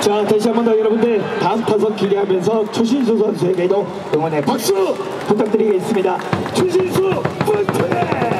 자, 다시 한 번 더 여러분들 다음 타석 기대하면서 추신수 선수에게도 응원의 박수 부탁드리겠습니다. 추신수 파이팅!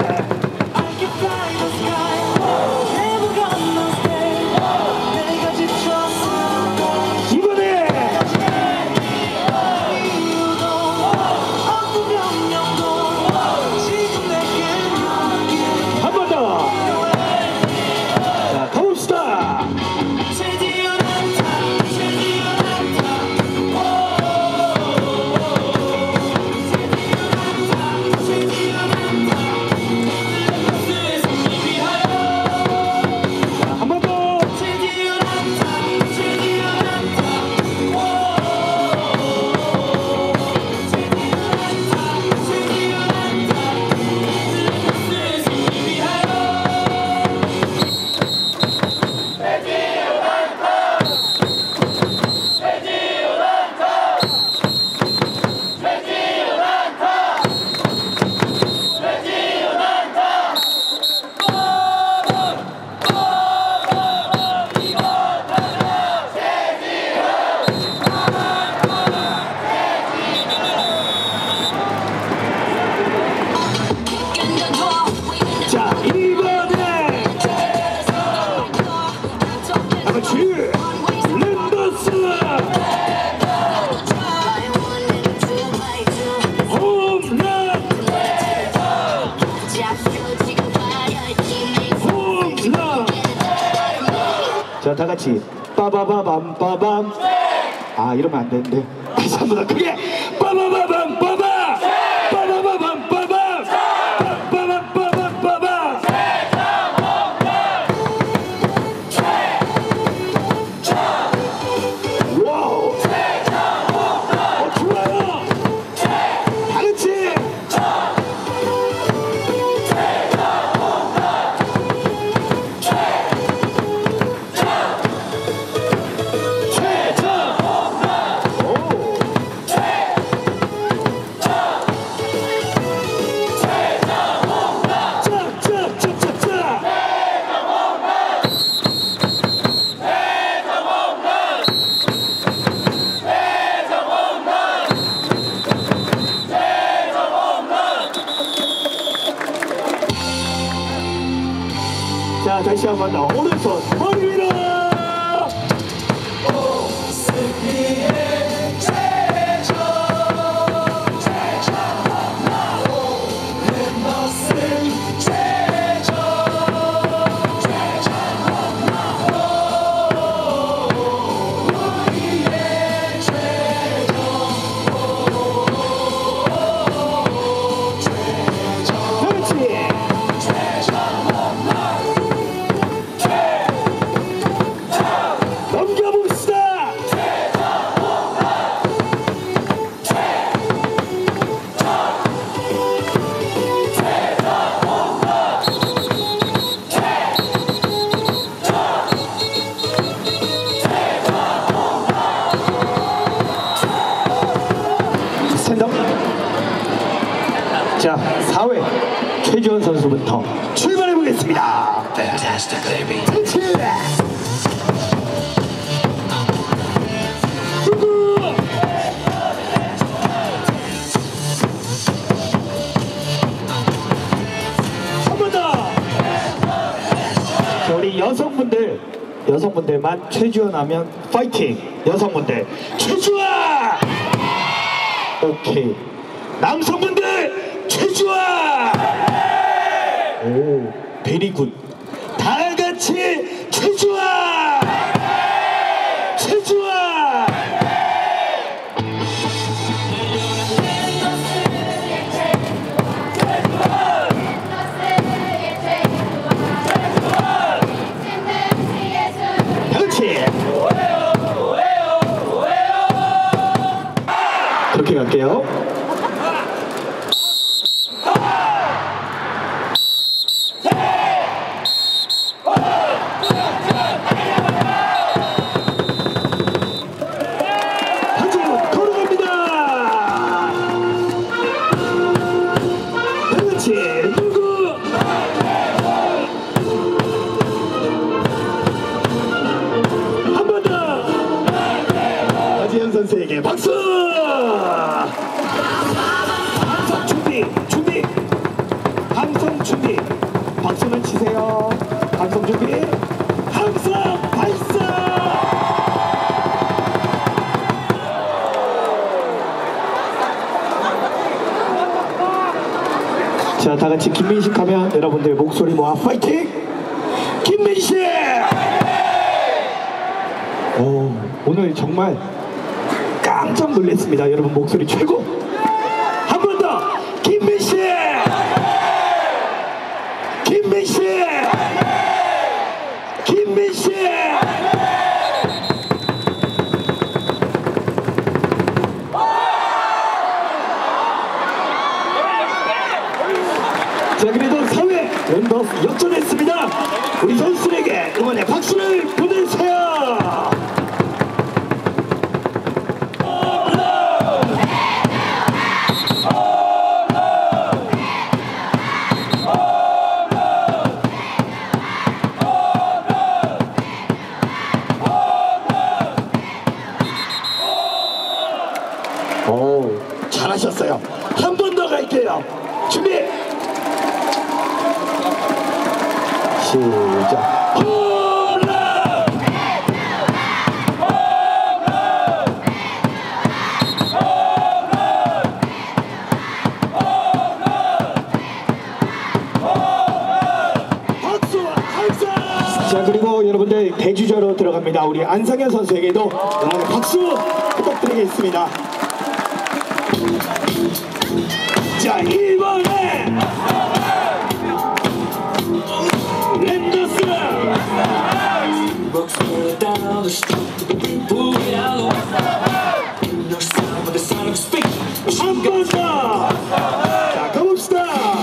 자, 다 같이 빠바바밤 빠밤. 아, 이러면 안 되는데. 다시 한 번 더 크게 빠바바밤 빠밤. 빠바바밤 빠밤. 빠밤 빠밤 빠밤. 와우. 좋아요. 다 같이. 자, 다시 한 번 더 오른손 머리 위로. 자, 4회 최지원 선수부터 출발해 보겠습니다. Fantastic, baby. 한 번 더. 우리 여성분들만 최지원 하면 파이팅. 여성분들 최지원. 오케이. 남성분들 최지원! 오, 베리굿. 다 같이 최지원! 최지원! 그렇지! 그렇게 갈게요. 선수에게 박수! 함성 준비! 함성 준비! 박수는 치세요. 함성 준비! 함성 발사! 자, 다 같이 김민식 하면 여러분들 목소리 모아 파이팅! 김민식! 오늘 정말 깜짝 놀랐습니다. 여러분 목소리 최고! 한 번 더! 김민식! 김민식! 김민식! 자, 그래도 4회 랜더스 역전했습니다. 우리 선수에게 응원의 박수를 보내주세요. 오, 잘하셨어요. 한 번 더 갈게요. 준비. 시작. 홈런! 박수! 박수! 자, 그리고 여러분들 대주자로 들어갑니다. 우리 안상현 선수에게도 응원의 박수 부탁드리겠습니다. 자, 1번에 랜더스! 한 번 더! 자, 가봅시다!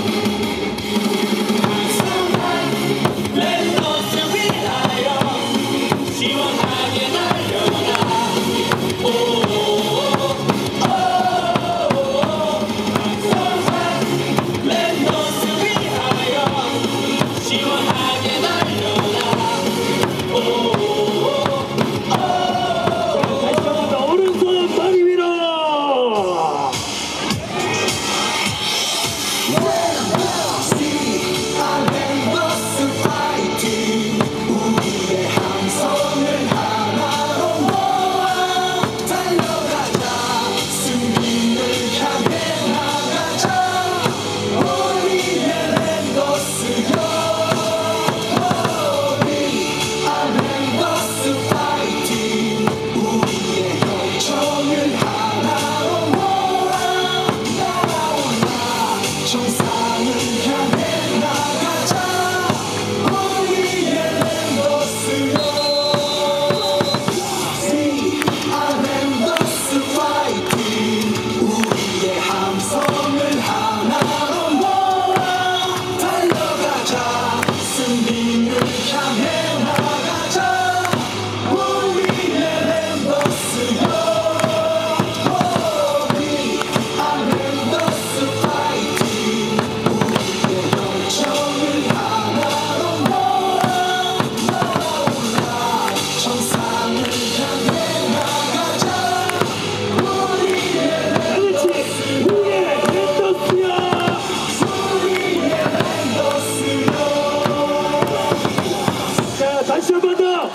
다시 한 번 더!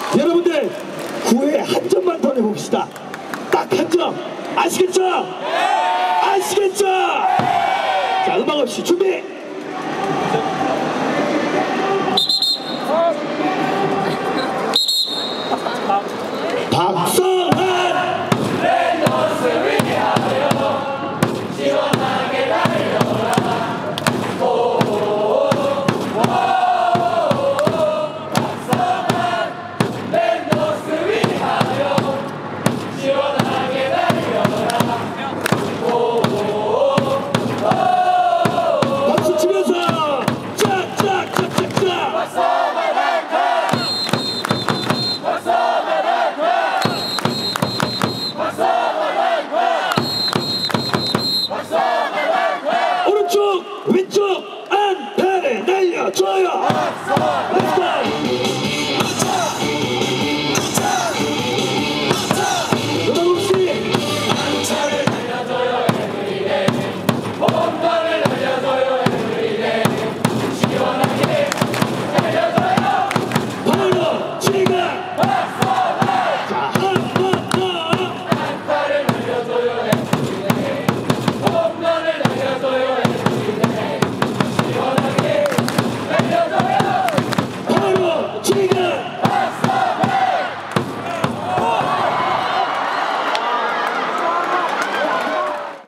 여러분들 9회 한 점만 더 내봅시다. 딱 한 점! 아시겠죠? 아시겠죠? 자, 음악 없이 준비!